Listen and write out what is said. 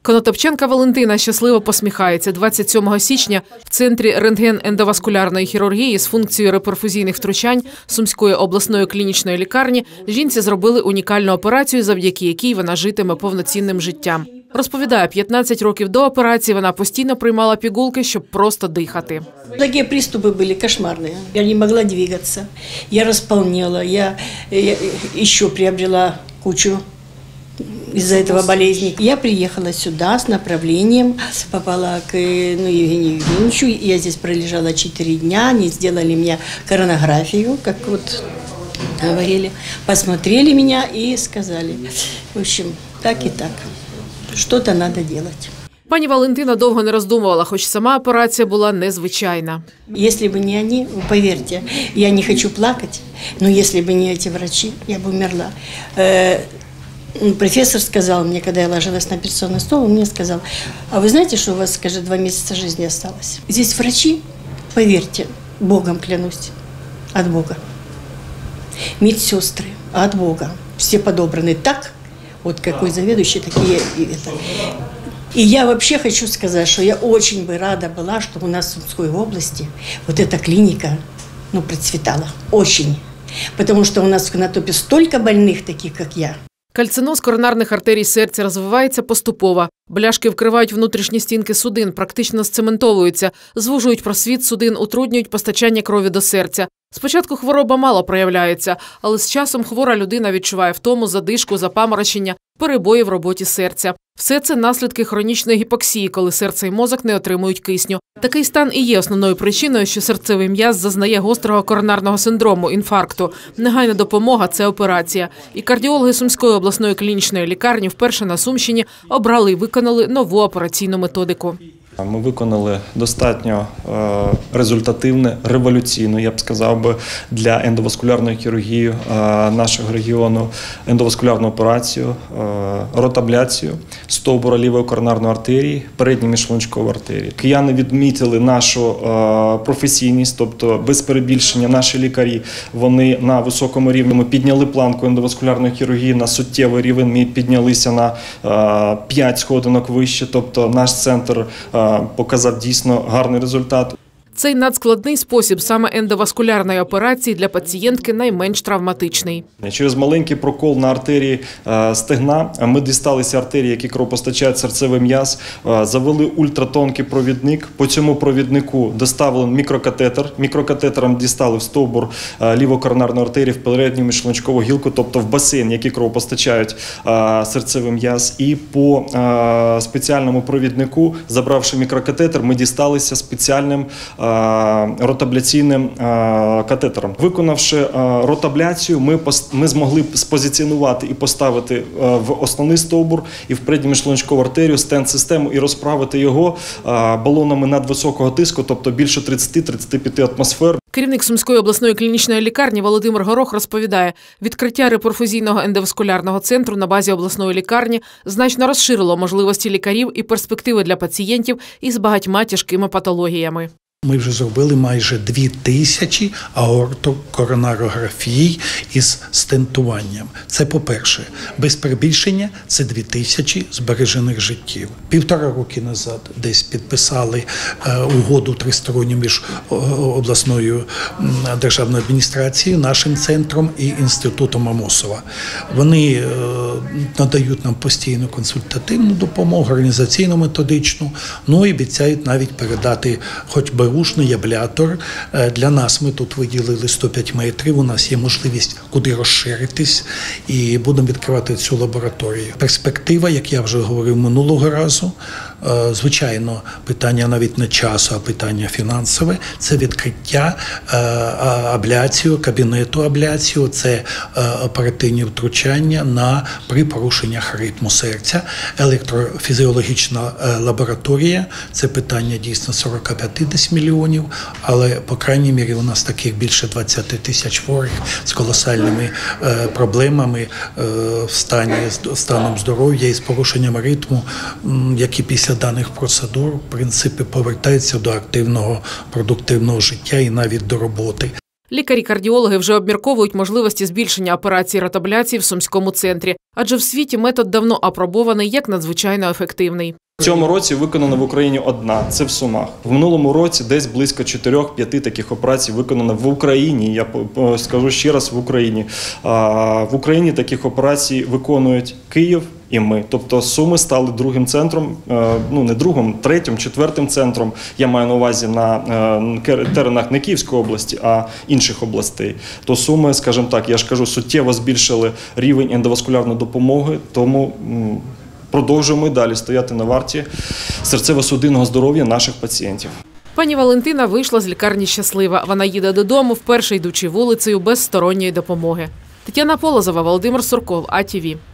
Конотопчанка Валентина щасливо посміхається. 27 січня в Центрі рентген-ендоваскулярної хірургії з функцією реперфузійних втручань Сумської обласної клінічної лікарні жінці зробили унікальну операцію, завдяки якій вона житиме повноцінним життям. Розповідає, 15 років до операції вона постійно приймала пігулки, щоб просто дихати. Такие приступы были кошмарные. Я не могла двигаться. Я располнела. Я еще приобрела кучу из-за этого болезни. Я приехала сюда с направлением, попала к Евгению Евгеньевичу. Я здесь пролежала 4 дня. Они сделали мне коронографию, как вот говорили. Посмотрели меня и сказали, в общем, так и так. Что-то надо делать. Пані Валентина довго не роздумувала, хоч сама операція була незвичайна. Если бы не они, поверьте, я не хочу плакать, но если бы не эти врачи, я бы умерла. Профессор сказал мне, когда я ложилась на операционный стол, он мне сказал, а вы знаете, что у вас, скажет, 2 месяца жизни осталось? Здесь врачи, поверьте, Богом клянусь, от Бога. Медсестры, от Бога. Все подобраны так, вот какой заведующий, такие и это. И я вообще хочу сказать, что я очень бы рада была, чтобы у нас в Сумской области вот эта клиника, процветала. Очень. Потому что у нас в Конотопе столько больных, таких как я. Кальциноз коронарних артерій серця розвивається поступово. Бляшки вкривають внутрішні стінки судин, практично сцементовуються, звужують просвіт судин, утруднюють постачання крові до серця. Спочатку хвороба мало проявляється, але з часом хвора людина відчуває втому, задишку, запаморочення, перебої в роботі серця. Все це наслідки хронічної гіпоксії, коли серце і мозок не отримують кисню. Такий стан і є основною причиною, що серцевий м'яз зазнає гострого коронарного синдрому, інфаркту. Негайна допомога – це операція. І кардіологи Сумської обласної клінічної лікарні вперше на Сумщині обрали і виконали нову операційну методику. Ми виконали достатньо результативну, революційну, я б сказав, для ендоваскулярної хірургії нашого регіону ендоваскулярну операцію, ротабляцію стовбура лівої коронарної артерії, передньої міжшлуночкової артерії. Кияни відмітили нашу професійність, тобто без перебільшення наші лікарі, вони на високому рівні. Ми підняли планку ендоваскулярної хірургії на суттєвий рівень, ми піднялися на 5 сходинок вище, тобто наш центр показав дійсно гарний результат. Цей надскладний спосіб саме ендоваскулярної операції для пацієнтки найменш травматичний. Через маленький прокол на артерії стегна ми дісталися артерії, які кровопостачають серцевий м'яз, завели ультратонкий провідник. По цьому провіднику доставили мікрокатетер. Мікрокатетером дістали в стовбур лівокоронарної артерії, в передню міжшлуночкову гілку, тобто в басейн, який кровопостачають серцевий м'яз. І по спеціальному провіднику, забравши мікрокатетер, ми дісталися спеціальним ротабляційним катетером. Виконавши ротабляцію, ми змогли спозиціонувати і поставити в основний стовбур і в передню міжшлуночкову артерію стент-систему і розправити його балонами надвисокого тиску, тобто більше 30-35 атмосфер. Керівник Сумської обласної клінічної лікарні Володимир Горох розповідає, відкриття реперфузійного ендоваскулярного центру на базі обласної лікарні значно розширило можливості лікарів і перспективи для пацієнтів із багатьма тяжкими патологіями. Ми вже зробили майже 2000 аортокоронарографій із стентуванням. Це по-перше. Без перебільшення це 2000 збережених життів. 1,5 роки назад десь підписали угоду тристоронню між обласною державною адміністрацією, нашим центром і інститутом Амосова. Вони надають нам постійну консультативну допомогу, організаційно-методичну, і обіцяють навіть передати хоч би беушний аблятор. Для нас ми тут виділили 105 метрів, у нас є можливість куди розширитись і будемо відкривати цю лабораторію. Перспектива, як я вже говорив минулого разу, звичайно, питання навіть не часу, а питання фінансове, це відкриття абляцію, кабінету абляцію, це оперативні втручання при порушеннях ритму серця. Електрофізіологічна лабораторія, це питання дійсно 45 мільйонів, але, по крайній мірі, у нас таких більше 20 тисяч хворих з колосальними проблемами станом здоров'я і з порушенням ритму, які після даних процедур, в принципі, повертаються до активного, продуктивного життя і навіть до роботи. Лікарі-кардіологи вже обмірковують можливості збільшення операцій ротабляції в Сумському центрі, адже в світі метод давно апробований як надзвичайно ефективний. В цьому році виконана в Україні одна – це в Сумах. В минулому році десь близько 4-5 таких операцій виконано в Україні. Я скажу ще раз, в Україні. В Україні таких операцій виконують Київ і ми. Тобто Суми стали другим центром, ну не другим, третім, четвертим центром. Я маю на увазі на теренах не Київської області, а інших областей. То Суми, скажімо так, я ж кажу, суттєво збільшили рівень ендоваскулярної допомоги, тому продовжуємо і далі стояти на варті серцево-судинного здоров'я наших пацієнтів. Пані Валентина вийшла з лікарні щаслива. Вона їде додому, вперше йдучи вулицею без сторонньої допомоги. Тетяна Полозова, Володимир Сурков, АТВ.